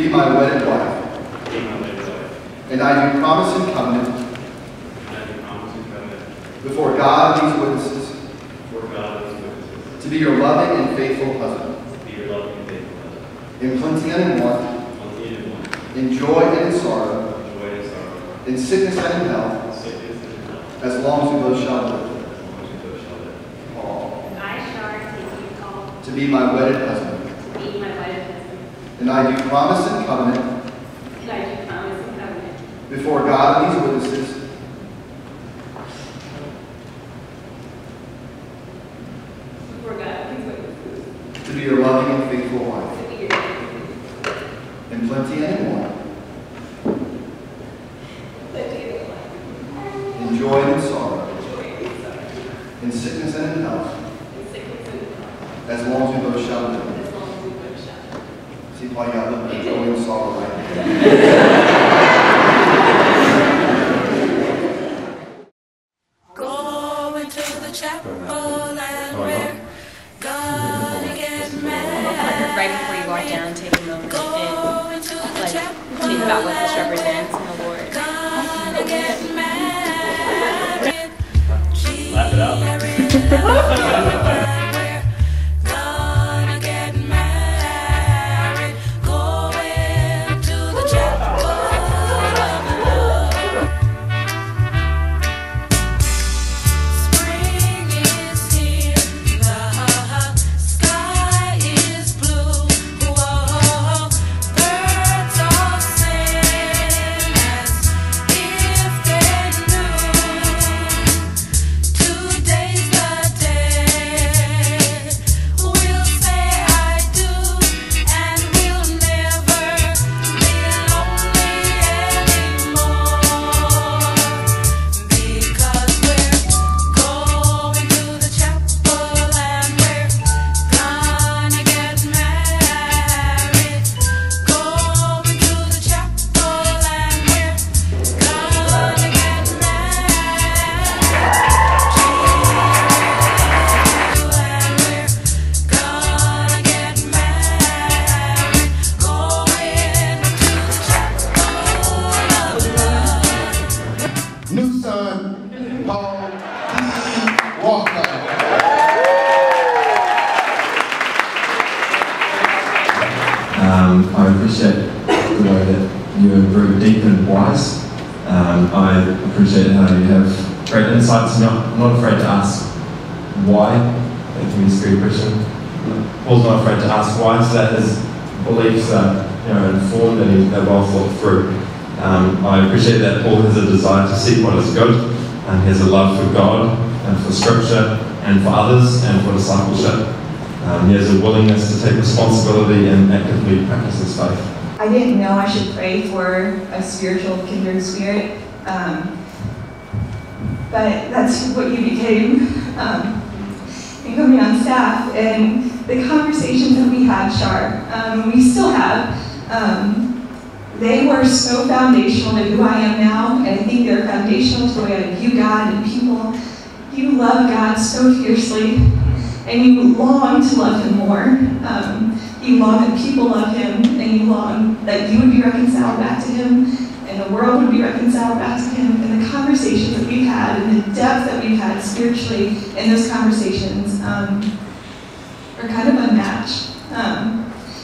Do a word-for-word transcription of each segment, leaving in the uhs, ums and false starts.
be my wedded wife. to be my wedded wife. And I do promise and covenant And I do promise and covenant before God and these witnesses before God and these witnesses to be your loving and faithful husband, to be your loving and faithful husband, in plenty and in want, plenty and in want, in joy and in sorrow, in joy and sorrow, in sickness and in health, in sickness and in health, as long as we both shall live. as long as we both shall live. Paul, And I, Shar, take you call to be my wedded husband. to be my wedded husband. And I do promise and covenant And I do promise and covenant before God and these witnesses before God and His witnesses to be your loving and faithful wife, to be your in plenty and in want, plenty and in want, in joy and in sorrow, joy and sorrow, in sickness and in health, in sickness and in health, as long as we both shall live. as long as we both shall live. See, Paul, you got a little bit of joy and sorrow right there. Going to the chapel and we're gonna get married. Right before you walk down, take a moment Going and to the like chapel think about what this represents in the Lord. Gonna get married. Laugh it out. We're gonna get married. Going to the chapel of love. Spring is here, the sky is blue. Whoa, birds all sing as if they knew. Today's the day we'll say I do, and we'll never be lonely anymore. Because we're going to the chapel and we're gonna get married. Going to the chapel and we're gonna get New son, Paul D. Walker. Um, I appreciate the way that you're very deep and wise. Um, I appreciate how you have great insights and not, not afraid to ask why. That can be a scary question. Paul's not afraid to ask why, so that his beliefs are you know, informed and they're well thought through. Um, I appreciate that Paul has a desire to seek what is good, and he has a love for God and for Scripture and for others and for discipleship. Um, he has a willingness to take responsibility and actively practice his faith. I didn't know I should pray for a spiritual kindred spirit, um, but that's what you became um, in coming on staff. And the conversations that we had, Shar, um, we still have, um, they were so foundational to who I am now, and I think they're foundational to the way I view God and people. You love God so fiercely, and you long to love Him more. Um, you long that people love Him, and you long that you would be reconciled back to Him, and the world would be reconciled back to Him. And the conversations that we've had, and the depth that we've had spiritually in those conversations um, are kind of unmatched. Um,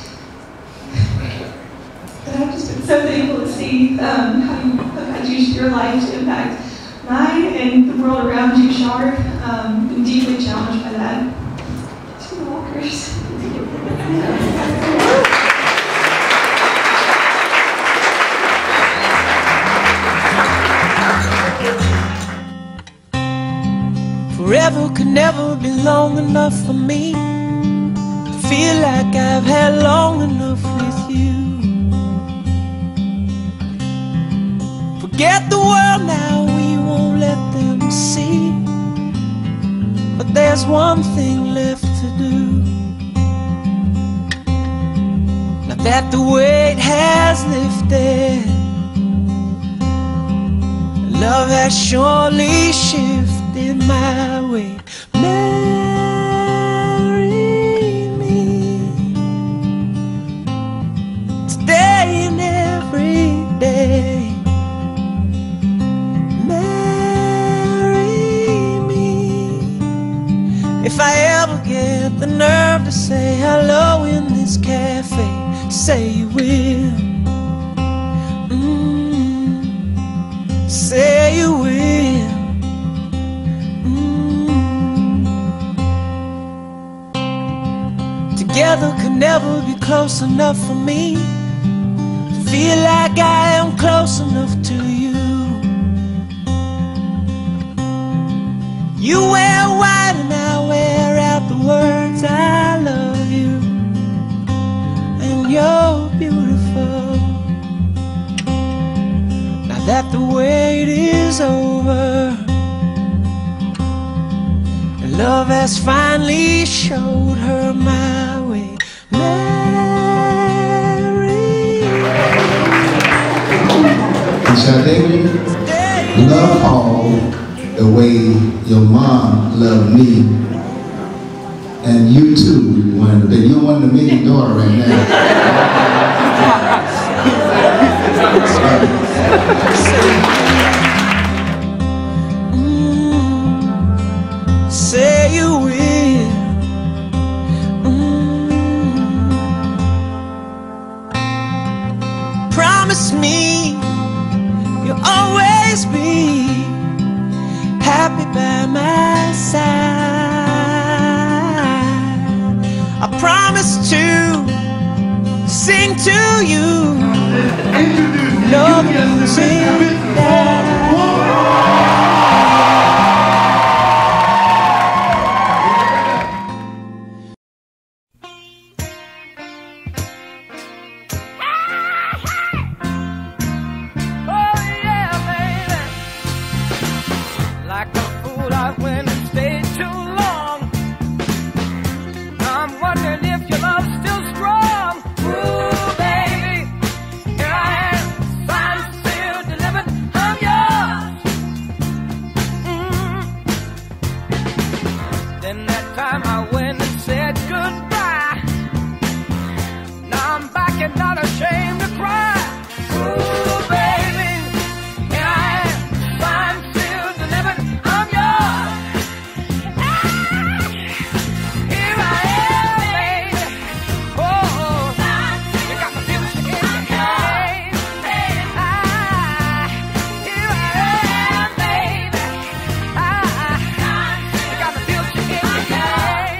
But I've just been so thankful to see um, how you how God used your life to impact mine and the world around you, Shar. Um, been deeply challenged by that. To the Walkers. Forever could never be long enough for me to feel like I've had long enough with you. Forget the world now, we won't let them see. But there's one thing left to do. Now that the weight has lifted, love has surely shifted my way. Marry me today say hello in this cafe. Say you will. Mm, say you will. Mm. Together could never be close enough for me. Feel like I am close enough to you. You wear white and I wear out the words I love you. And you're beautiful. Now that the wait is over, and love has finally showed her my way. SharDavia, love Paul the way your mom loved me, and you too. One of the, you're one of the million daughter right now. mm, say you will. Mm, promise me you'll always be happy by my side. I promise to sing to you no music that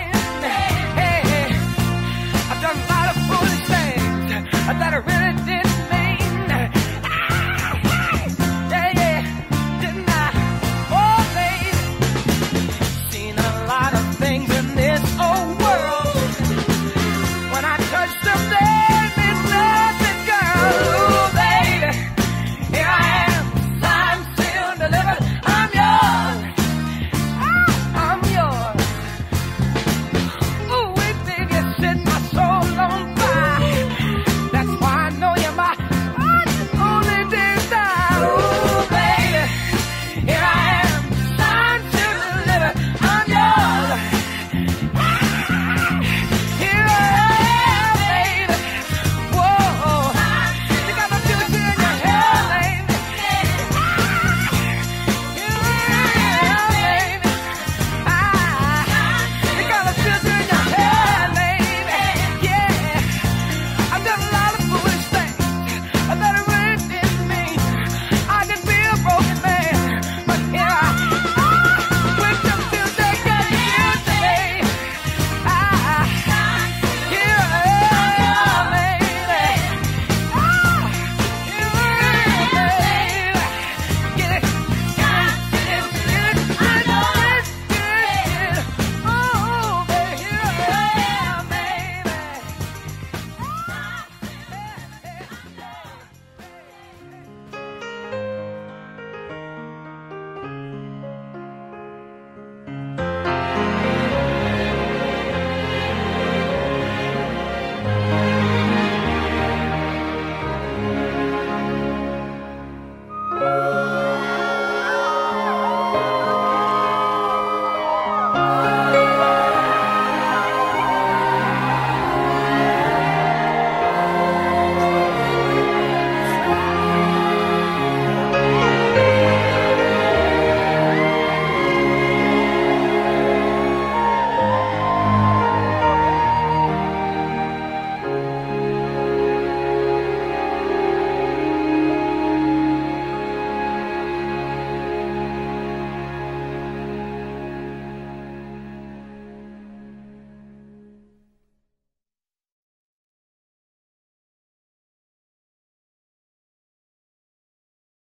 that I really did.